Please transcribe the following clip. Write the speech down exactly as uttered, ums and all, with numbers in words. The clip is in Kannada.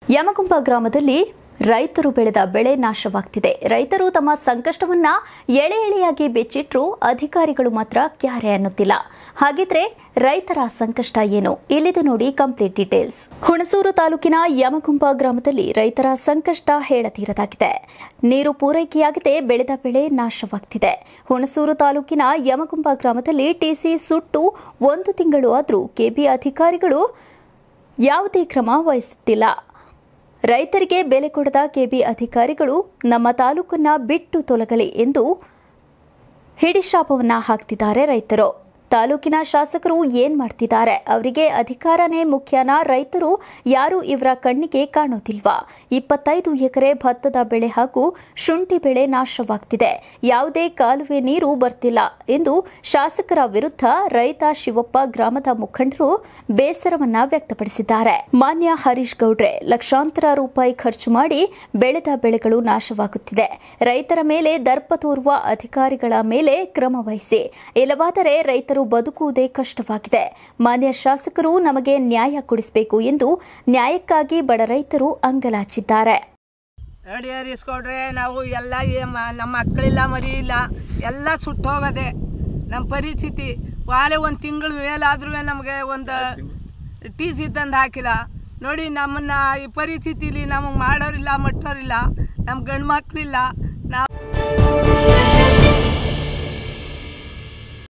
ಯಮಗುಂಪ ಗ್ರಾಮದಲ್ಲಿ ರೈತರು ಬೆಳೆದ ಬೆಳೆ ನಾಶವಾಗ್ತಿದೆ. ರೈತರು ತಮ್ಮ ಸಂಕಷ್ಟವನ್ನ ಎಳೆ ಎಳೆಯಾಗಿ ಬೆಚ್ಚಿಟ್ರು, ಅಧಿಕಾರಿಗಳು ಮಾತ್ರ ಕ್ಯಾರೆ ಅನ್ನುತ್ತಿಲ್ಲ. ಹಾಗಿದ್ರೆ ರೈತರ ಸಂಕಷ್ಟ ಏನು? ಇಲ್ಲಿದೆ ನೋಡಿ ಕಂಪ್ಲೀಟ್ ಡೀಟೇಲ್ಸ್. ಹುಣಸೂರು ತಾಲೂಕಿನ ಯಮಗುಂಪ ಗ್ರಾಮದಲ್ಲಿ ರೈತರ ಸಂಕಷ್ಟ ಹೇಳತೀರದಾಗಿದೆ. ನೀರು ಪೂರೈಕೆಯಾಗದೆ ಬೆಳೆದ ಬೆಳೆ ನಾಶವಾಗ್ತಿದೆ. ಹುಣಸೂರು ತಾಲೂಕಿನ ಯಮಗುಂಪ ಗ್ರಾಮದಲ್ಲಿ ಟಿಸಿ ಸುಟ್ಟು ಒಂದು ತಿಂಗಳು ಆದರೂ ಕೆಬಿ ಅಧಿಕಾರಿಗಳು ಯಾವುದೇ ಕ್ರಮ ವಹಿಸುತ್ತಿಲ್ಲ. ರೈತರಿಗೆ ಬೆಲೆ ಕೊಡದ ಕೆಬಿ ಅಧಿಕಾರಿಗಳು ನಮ್ಮ ತಾಲೂಕನ್ನ ಬಿಟ್ಟು ತೊಲಗಲಿ ಎಂದು ಹಿಡಿಶಾಪವನ್ನ ಹಾಕ್ತಿದ್ದಾರೆ ರೈತರು. ತಾಲೂಕಿನ ಶಾಸಕರು ಏನ್ ಮಾಡ್ತಿದ್ದಾರೆ? ಅವರಿಗೆ ಅಧಿಕಾರನೇ ಮುಖ್ಯನಾ? ರೈತರು ಯಾರು ಇವರ ಕಣ್ಣಿಗೆ ಕಾಣೋದಿಲ್ವಾ? ಇಪ್ಪತ್ತೈದು ಎಕರೆ ಭತ್ತದ ಬೆಳೆ ಹಾಗೂ ಶುಂಠಿ ಬೆಳೆ ನಾಶವಾಗ್ತಿದೆ. ಯಾವುದೇ ಕಾಲುವೆ ನೀರು ಬರ್ತಿಲ್ಲ ಎಂದು ಶಾಸಕರ ವಿರುದ್ಧ ರೈತ ಶಿವಪ್ಪ ಗ್ರಾಮದ ಮುಖಂಡರು ಬೇಸರವನ್ನ ವ್ಯಕ್ತಪಡಿಸಿದ್ದಾರೆ. ಮಾನ್ಯ ಹರೀಶ್ ಗೌಡ್ರೆ, ಲಕ್ಷಾಂತರ ರೂಪಾಯಿ ಖರ್ಚು ಮಾಡಿ ಬೆಳೆದ ಬೆಳೆಗಳು ನಾಶವಾಗುತ್ತಿದೆ. ರೈತರ ಮೇಲೆ ದರ್ಪ ತೋರುವ ಅಧಿಕಾರಿಗಳ ಮೇಲೆ ಕ್ರಮ ವಹಿಸಿ, ಇಲ್ಲವಾದರೆ ರೈತರು ಬದುಕುವುದೇ ಕಷ್ಟವಾಗಿದೆ. ಮಾನ್ಯ ಶಾಸಕರು ನಮಗೆ ನ್ಯಾಯ ಕೊಡಿಸಬೇಕು ಎಂದು ನ್ಯಾಯಕ್ಕಾಗಿ ಬಡ ರೈತರು ಅಂಗಲಾಚಿದ್ದಾರೆ. ನೋಡಿ ಹರಿಸ್ಕೊಡ್ರೆ, ನಾವು ಎಲ್ಲ ನಮ್ಮ ಮಕ್ಕಳಿಲ್ಲ, ಮರಿ ಇಲ್ಲ, ಎಲ್ಲ ಸುಟ್ಟೋಗದೆ ನಮ್ಮ ಪರಿಸ್ಥಿತಿ. ವಾಲೆ ಒಂದು ತಿಂಗಳು ಮೇಲಾದ್ರೂ ನಮಗೆ ಒಂದು ಟಿ ಸಿ ತಂದು ಹಾಕಿಲ್ಲ. ನೋಡಿ ನಮ್ಮನ್ನು ಈ ಪರಿಸ್ಥಿತಿಲಿ ನಮಗೆ ಮಾಡೋರಿಲ್ಲ, ಮಟ್ಟೋರಿಲ್ಲ, ನಮ್ಮ ಗಂಡು ಮಕ್ಕಳಿಲ್ಲ,